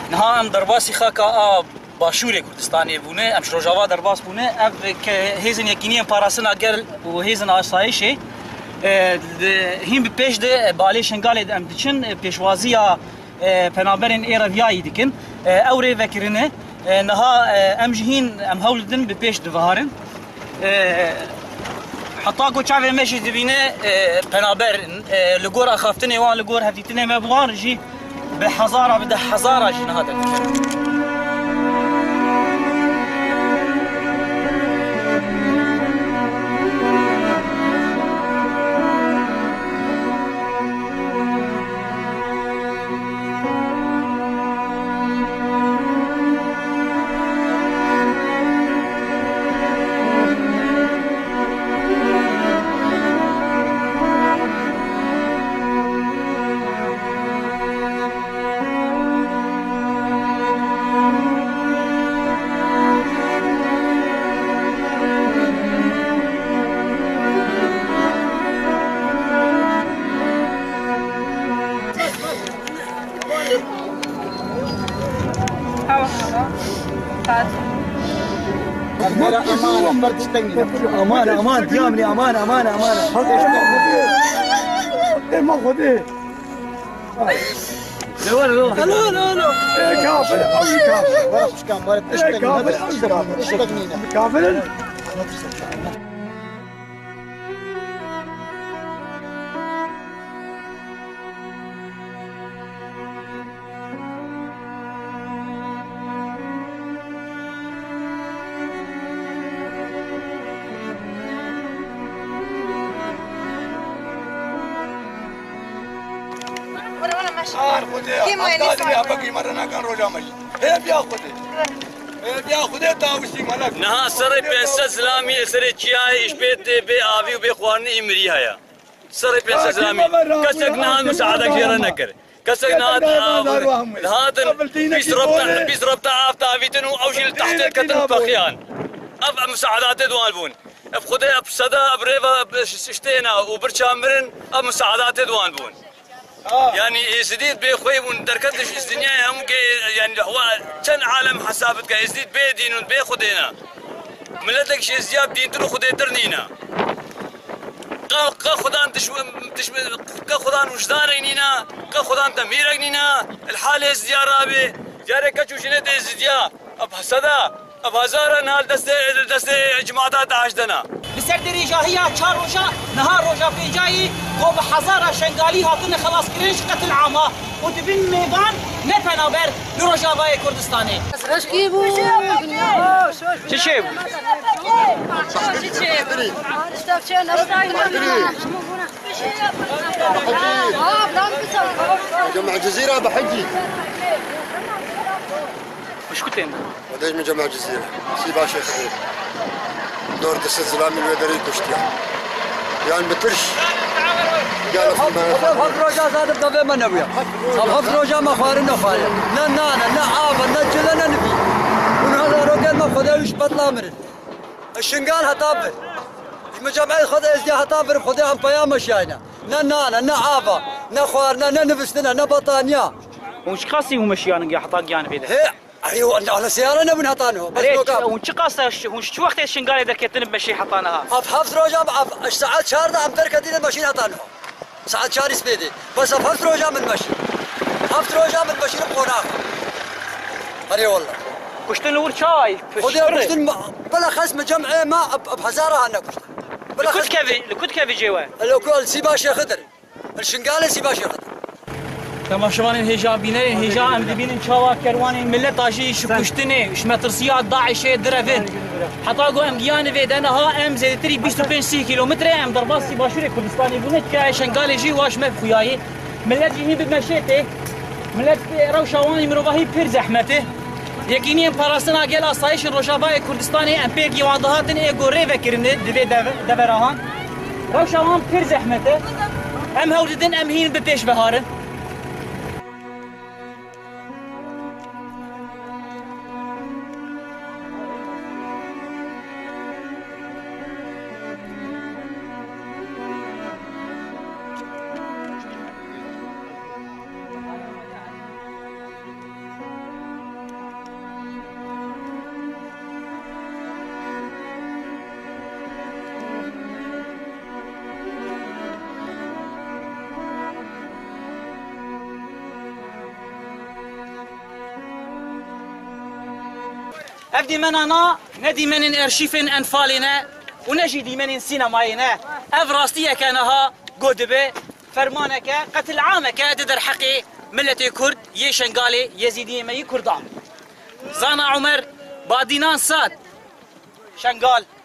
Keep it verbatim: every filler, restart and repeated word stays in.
نها ام درباسی خاکا آب باشور کردستانی بونه ام شروجاوا درباس بونه اب که هیزن یکینی پاراسن اگر و هیزن آسایشه هیم به پیش ده بالی شنگال ام دچن پیشوازیا پنابرین ایرویایی دیکن اوری وکرینه نها ام جهین ام هولدن به پیش دوهارن حتی کو چاوی مشی دبینه پنابرین لگور اخافتنی وان لگور هفتیتنی مبلان جی به هزارا بده هزارا جی نها دکن أمانة أمانة ديامني أمانة أمانة أمانة ما خذيه لا لا لا لا لا كافر أوي كافر ولا مش كام ولا تشتغل كافر تشتغل كافر آر خودی آفتادی آبکی مرنا کن روزا مجی. هی بیا خودی. هی بیا خودی تاوشی ملک. نه سر پیسه اسلامی سر چیای اشبیت به آوی و به خوانی امری هیا. سر پیسه اسلامی کسک نه مساعده کیرا نکر. کسک نه هاتن بیس ربط بیس ربط آفت آویتن و اوشیل تحت کتن فخیان. اب مساعدات دوان بون. اب خودی اب صدا اب ریوا شتینا و برچامرن اب مساعدات دوان بون. يعني يزيد بخوي وندركتش الدنيا هم يعني هو كان عالم حسابتك يزيد بيدين وبيخدينا ملتك شي زياد دين ترو خدي ترنينا قا خدان تش تش قا خدان وجدانينا قا خدان تميرنينا الحاله زياره بي جاري كچوشنه دي زيا اب حسدا اب هزار نال دست دست جماعات عشدنا بسر دريجاهية چار روجا نهار روجا في جاي قوم حزارة شنغالي هاتن خلاص كريش قتل عامة وتبين ميدان نبنابر لروجا باي كردستاني رشكيبو ششيب ششيب استفشينا استاينا جمع جزيرة بحجي وش كنت انت؟ وديش من جمع جزيرة سي باشا خبير دور دست الزلامي الودري كشتيا يعني بترش قال الحفظ روجا زاد بدفع ما نبيا الحفظ روجا ما خارنا خارنا نا نا نا عابا نا جلنا نبي ونهذا روجا ما خذا وش بطلع مرد الشنقال هطابر مجمع خذا ازدي هطابر خذا هم بيام مشينا نا نا نا عابا نا خوارنا نا نفسنا نا بطانيا وش قاسي ومشيان يا حطاق يعني بيده ايوه على سياره نبي نحطانه بس وش قاسه وش شو وقت الشنقال اذا كتن بمشي حطانها افحف روجا اف ساعات شارده ام تركتين المشي حطانه ساعات شاري سبيدي بس افحف روجا من مشي افحف روجا من مشي بقناخ هري والله كشتن ور شاي خذي كشتن بلا خصم مجمع ما بحزاره انا كشتن بلا كنت كيفي كنت كيفي جوا الكل سيباشي خضر الشنقال سيباشي خضر تمام شوان هجا بينه هجا ام دبين شوا كروان ملت اجي شكشتني اش مترسيات داعش درفن حتى قو ام ديان فيدنا ها ام زيتري بيست وخمسين كيلومتر ام درباسي باشوري كردستاني بونه كا شنغالي جي واش مفخياي ملت جي بمشيته ملت روشواني مروهي بير زحمته يقيني باراسنا قال اسايش روشافاي كردستاني ام بيك يواندهاتن ايغو ريفكرن دبي دبرهان روشوان بير زحمته ام هوددن ام هين ببيش بهاره افدي منانا ندي من ارشيفن انفالنا ونجي دي من سينماينا افراستيه كانها قدبه فرمانك قتل عامك ددر حقي ملتي كرد يشنقالي يزيدي مي كردان زانا عمر بادينان ساد شنقال